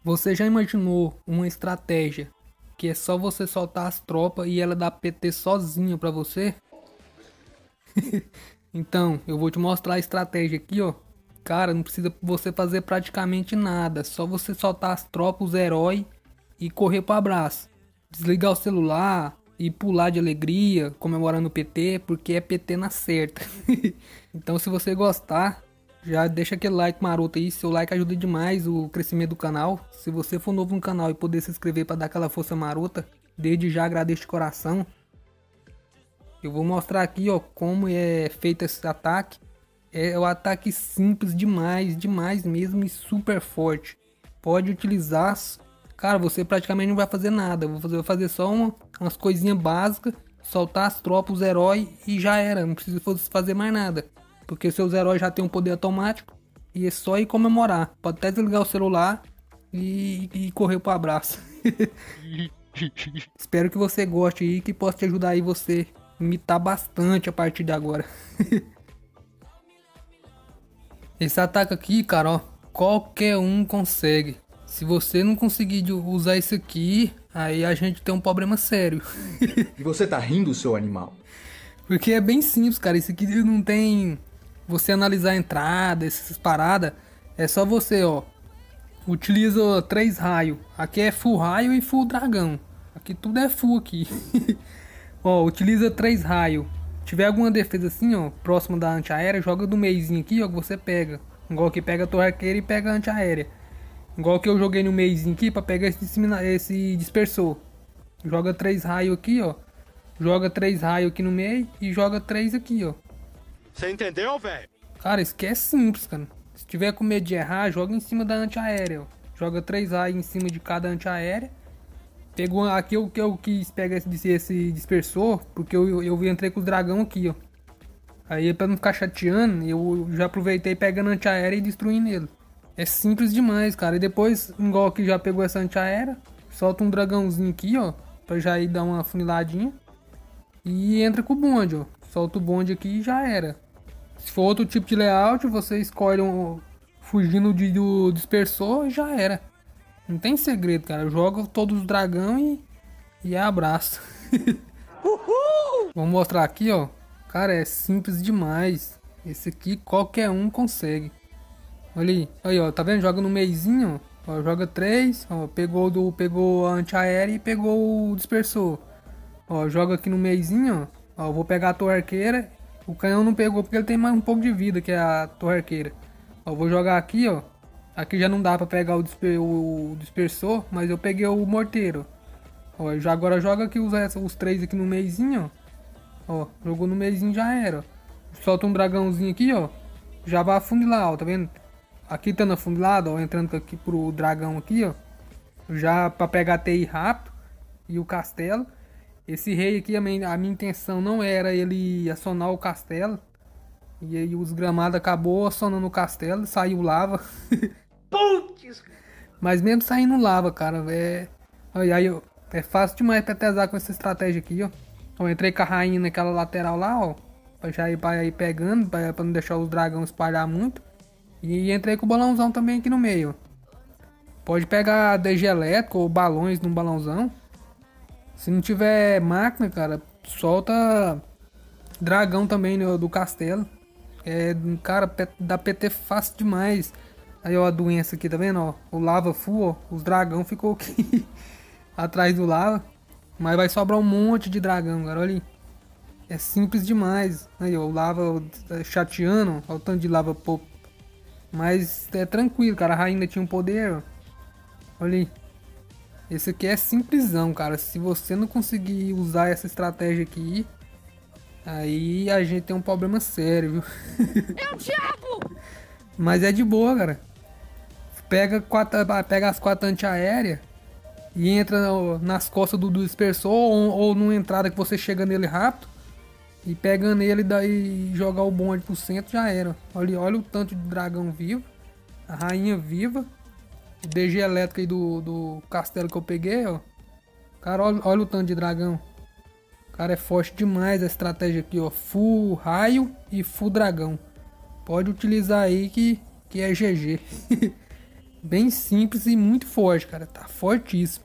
Você já imaginou uma estratégia que é só você soltar as tropas e ela dá PT sozinha pra você? Então, eu vou te mostrar a estratégia aqui, ó. Cara, não precisa você fazer praticamente nada, só você soltar as tropas, os heróis e correr pro abraço. Desligar o celular e pular de alegria, comemorando o PT, porque é PT na certa. Então, se você gostar, já deixa aquele like maroto aí, seu like ajuda demais o crescimento do canal. Se você for novo no canal e puder se inscrever para dar aquela força marota, desde já agradeço de coração. Eu vou mostrar aqui, ó, como é feito esse ataque. É um ataque simples demais, demais mesmo e super forte. Pode utilizar, cara, você praticamente não vai fazer nada. Vou fazer só umas coisinhas básicas, soltar as tropas, os heróis e já era. Não precisa fazer mais nada, porque seus heróis já tem um poder automático e é só ir comemorar. Pode até desligar o celular e correr pro abraço. Espero que você goste e que possa te ajudar aí você imitar bastante a partir de agora. Esse ataque aqui, cara, ó, qualquer um consegue. Se você não conseguir usar isso aqui, aí a gente tem um problema sério. E você tá rindo, seu animal? Porque é bem simples, cara. Isso aqui não tem você analisar a entrada, essas paradas. É só você, ó. Utiliza 3 raios. Aqui é full raio e full dragão. Aqui tudo é full aqui. Ó, utiliza 3 raios. Tiver alguma defesa assim, ó, próximo da antiaérea, joga do meizinho aqui, ó, que você pega. Igual que pega a torre arqueira e pega a antiaérea. Igual que eu joguei no meizinho aqui pra pegar esse dispersor. Joga 3 raios aqui, ó. Joga 3 raios aqui no meio e joga 3 aqui, ó. Você entendeu, velho? Cara, isso aqui é simples, cara. Se tiver com medo de errar, joga em cima da antiaérea, ó. Joga 3 raios em cima de cada antiaérea. Pegou aqui o que eu quis pegar esse dispersor, porque eu entrei com os dragão aqui, ó. Aí pra não ficar chateando, eu já aproveitei pegando antiaérea e destruindo ele. É simples demais, cara. E depois, igual que já pegou essa antiaérea, solta um dragãozinho aqui, ó, pra já ir dar uma funiladinha. E entra com o bonde, ó. Solta o bonde aqui e já era. Se for outro tipo de layout, você escolhe fugindo do dispersor e já era. Não tem segredo, cara. Joga todos os dragão e abraço. Vou mostrar aqui, ó. Cara, é simples demais. Esse aqui qualquer um consegue. Olha aí, ó. Tá vendo? Joga no meizinho, ó. Joga 3, ó. Pegou a antiaérea e pegou o dispersor. Ó, joga aqui no meizinho, ó. Ó, vou pegar a torre arqueira. O canhão não pegou porque ele tem mais um pouco de vida, que é a torre arqueira. Ó, vou jogar aqui, ó. Aqui já não dá pra pegar o dispersor, mas eu peguei o morteiro. Ó, agora joga aqui os 3 aqui no meizinho, ó. Ó, jogou no meizinho, já era, ó. Solta um dragãozinho aqui, ó. Já vai afunilar, ó, tá vendo? Aqui tá afundilado, ó, entrando aqui pro dragão aqui, ó. Já pra pegar a TI rápido e o castelo. Esse rei aqui, a minha intenção não era ele acionar o castelo. E aí os gramados acabou acionando o castelo, saiu lava. Putz! Mas mesmo saindo lava, cara, é fácil demais pra tesar com essa estratégia aqui, ó. Eu entrei com a rainha naquela lateral lá, ó. Pra ir pegando, pra não deixar os dragões espalhar muito. E entrei com o balãozão também aqui no meio, ó. Pode pegar DG elétrico ou balões num balãozão. Se não tiver máquina, cara, solta dragão também do castelo. É, cara, dá PT fácil demais. Aí, ó, a doença aqui, tá vendo, ó? O lava full, ó. Os dragão ficou aqui atrás do lava. Mas vai sobrar um monte de dragão, cara, olha aí. É simples demais. Aí, ó, o lava chateando, ó, o tanto de lava pouco. Mas é tranquilo, cara, a rainha tinha um poder, ó. Olha aí. Esse aqui é simplesão, cara. Se você não conseguir usar essa estratégia aqui, aí a gente tem um problema sério, viu? É o diabo! Mas é de boa, cara. Pega as 4 antiaéreas e entra nas costas do dispersor ou numa entrada que você chega nele rápido. E pega nele daí jogar o bonde pro centro, já era. Olha o tanto de dragão vivo. A rainha viva. O DG elétrico aí do castelo que eu peguei, ó. Cara, olha o tanto de dragão. Cara, é forte demais a estratégia aqui, ó. Full raio e full dragão. Pode utilizar aí que é GG. Bem simples e muito forte, cara. Tá fortíssimo.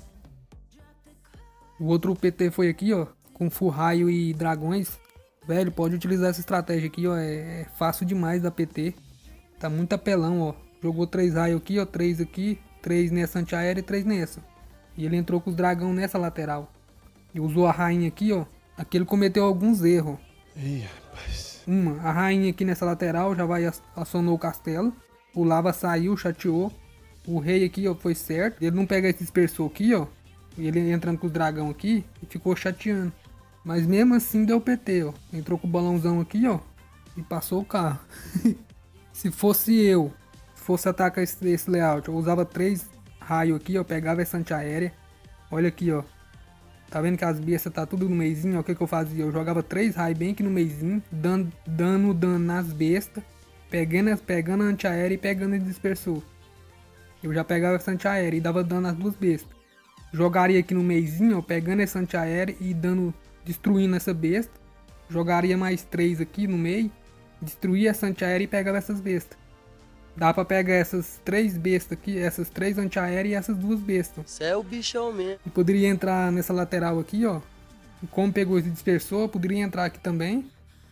O outro PT foi aqui, ó. Com full raio e dragões. Velho, pode utilizar essa estratégia aqui, ó. É fácil demais da PT. Tá muito apelão, ó. Jogou 3 raios aqui, ó. 3 aqui. 3 nessa antiaérea e 3 nessa. E ele entrou com os dragão nessa lateral. E usou a rainha aqui, ó. Aqui ele cometeu alguns erros. Ih, rapaz. A rainha aqui nessa lateral já vai acionou o castelo. O lava saiu, chateou. O rei aqui, ó, foi certo. Ele não pega esse dispersor aqui, ó. E ele entrando com os dragão aqui e ficou chateando. Mas mesmo assim deu PT, ó. Entrou com o balãozão aqui, ó. E passou o carro. Se fosse eu, se fosse atacar esse layout, eu usava 3 raios aqui, ó. Pegava essa antiaérea. Olha aqui, ó. Tá vendo que as bestas tá tudo no meizinho, ó. O que que eu fazia? Eu jogava 3 raios bem aqui no meizinho, dando dano nas bestas, pegando a antiaérea e pegando o dispersor. Eu já pegava essa antiaérea e dava dano nas duas bestas. Jogaria aqui no meizinho, ó, pegando essa antiaérea e destruindo essa besta. Jogaria mais 3 aqui no meio, destruía essa antiaérea e pegava essas bestas. Dá pra pegar essas 3 bestas aqui, essas 3 antiaéreas e essas 2 bestas. Você é o bichão mesmo. E poderia entrar nessa lateral aqui, ó. E como pegou esse dispersor, poderia entrar aqui também.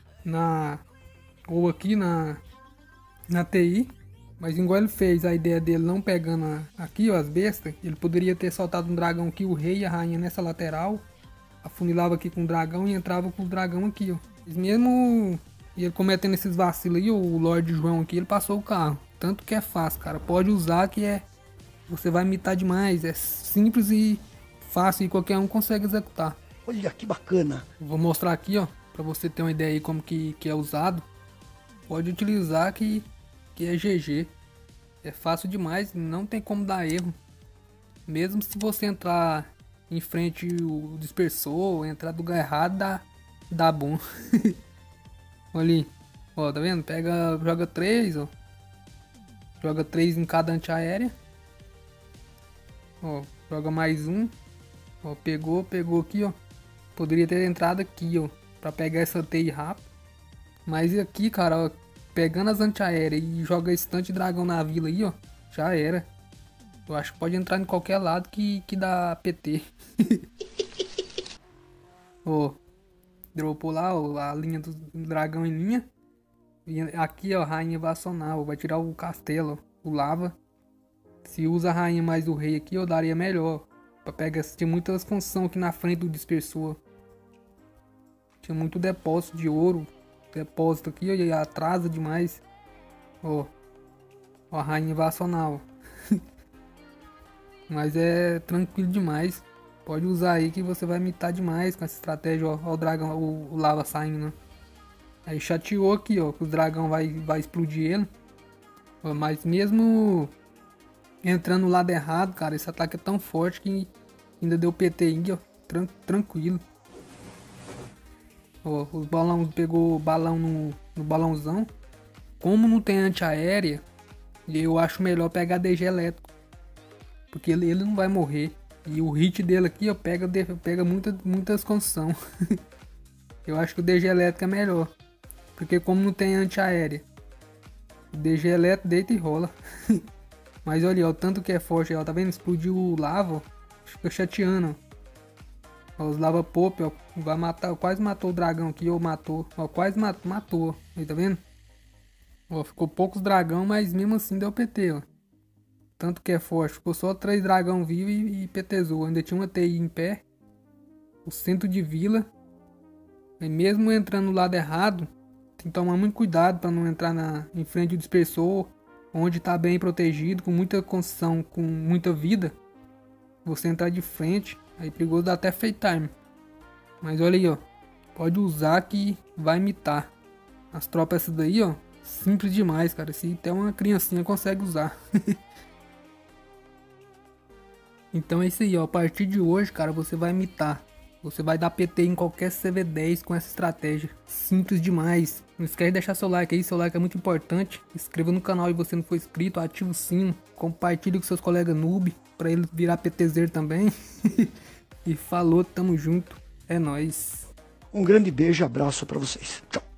Ou aqui na TI. Mas igual ele fez a ideia dele não pegando aqui, ó, as bestas. Ele poderia ter soltado um dragão aqui, o rei e a rainha nessa lateral. Afunilava aqui com o dragão e entrava com o dragão aqui, ó. Mas mesmo ele cometendo esses vacilos aí, o Lorde João aqui, ele passou o carro. Tanto que é fácil, cara. Pode usar que você vai imitar demais. É simples e fácil e qualquer um consegue executar. Olha que bacana. Vou mostrar aqui, ó, pra você ter uma ideia aí como que é usado. Pode utilizar que é GG. É fácil demais, não tem como dar erro. Mesmo se você entrar em frente o dispersor, entrar do lugar errado, dá bom. Olha ali, ó, tá vendo? Joga 3, ó. Joga 3 em cada antiaérea. Ó, joga mais um. Ó, pegou aqui, ó. Poderia ter entrado aqui, ó, pra pegar essa TI rápido. Mas aqui, cara, ó, pegando as antiaéreas e joga esse tanto de dragão na vila aí, ó, já era. Eu acho que pode entrar em qualquer lado que dá PT. Ó, dropou lá, ó, a linha do dragão em linha. E aqui, ó, a rainha vai acionar, ó, vai tirar o castelo, ó, o lava. Se usa a rainha mais o rei aqui, eu daria melhor. Pra pegar, tinha muitas construções aqui na frente do dispersor. Tinha muito depósito de ouro. Depósito aqui, ó, e atrasa demais. Ó, a rainha vai acionar, ó. Mas é tranquilo demais. Pode usar aí que você vai imitar demais com essa estratégia, ó. Ó o dragão, o lava saindo, né? Aí chateou aqui, ó, que o dragão vai explodir ele. Ó, mas mesmo entrando no lado errado, cara, esse ataque é tão forte que ainda deu PT aí, ó. Tranquilo. Ó, os balões, pegou balão no balãozão. Como não tem antiaérea, eu acho melhor pegar DG elétrico. Porque ele não vai morrer. E o hit dele aqui, ó, pega muitas construções. Eu acho que o DG elétrico é melhor. Porque como não tem antiaérea, o DG elétrico deita e rola. Mas olha, ó, o tanto que é forte, ó, tá vendo? Explodiu o lava, ó. Fica chateando, ó. Ó, os lava pop, ó, vai matar, quase matou o dragão aqui, ou matou, ó, quase matou, aí, tá vendo? Ó, ficou poucos dragão, mas mesmo assim deu PT, ó. Tanto que é forte, ficou só 3 dragão vivos e PTzou, ainda tinha uma TI em pé. O centro de vila. E mesmo entrando no lado errado, tem que tomar muito cuidado para não entrar em frente do dispersor, onde tá bem protegido, com muita construção, com muita vida. Você entrar de frente, aí perigoso dá até fake time. Mas olha aí, ó, pode usar que vai imitar. As tropas essas daí, ó, simples demais, cara. Se até uma criancinha consegue usar. Então é isso aí, ó, a partir de hoje, cara, você vai imitar. Você vai dar PT em qualquer CV10 com essa estratégia. Simples demais. Não esquece de deixar seu like aí, seu like é muito importante. Inscreva no canal se você não for inscrito, ativa o sino. Compartilhe com seus colegas noob, pra eles virar PTzer também. E falou, tamo junto. É nóis. Um grande beijo e abraço pra vocês. Tchau.